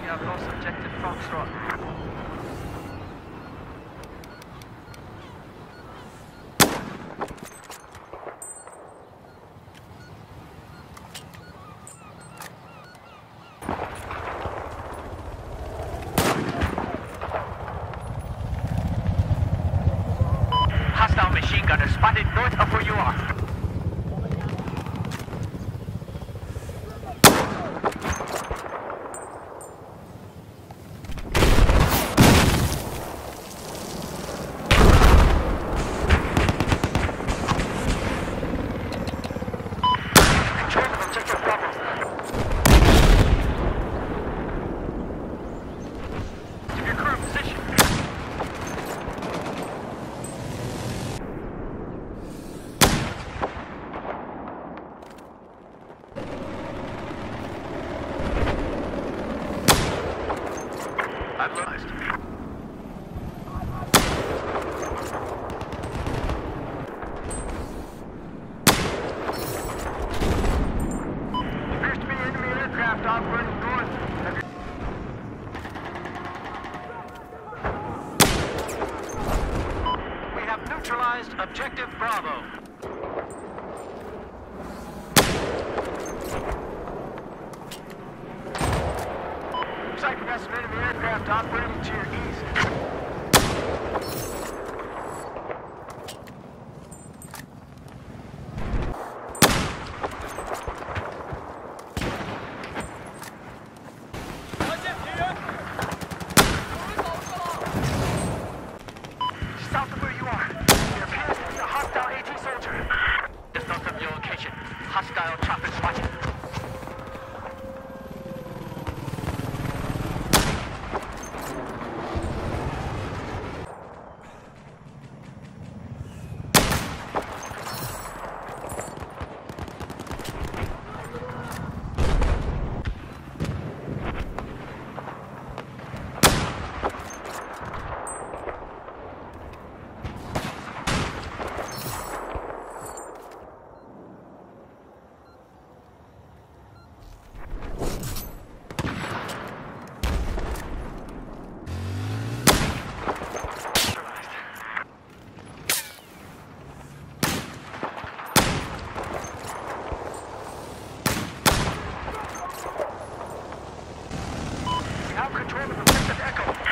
You have lost objective Foxtrot. Hostile machine gunner spotted north of where you are. Advised. Appears to be enemy aircraft operating north. We have neutralized objective Bravo. Looks like we got some enemy aircraft operating to your east. South of where you are, there appears to be a hostile AT soldier. Just north of your location, hostile chopper spotted. Control of objective Echo.